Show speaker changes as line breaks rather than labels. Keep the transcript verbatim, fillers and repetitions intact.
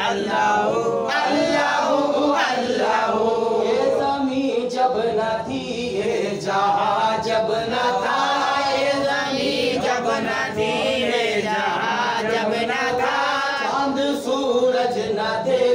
अल्लाह अल्लाह अल्लाह।
ये ज़मीं जब न थी ये जहां जब न था,
ये ज़मीं जब न थी ये जहां जब न था,
चांद सूरज न थे